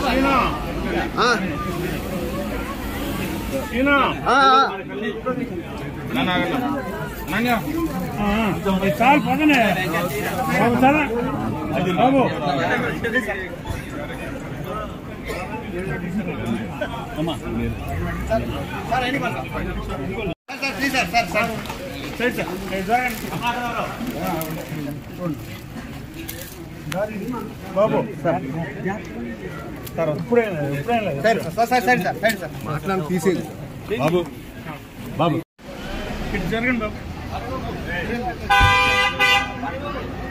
చాలు పక్కనే బాబు బాబు సార్ ఇప్పుడే మాట్లాడి తీసేది బాబు బాబు ఇటు జరగండి బాబు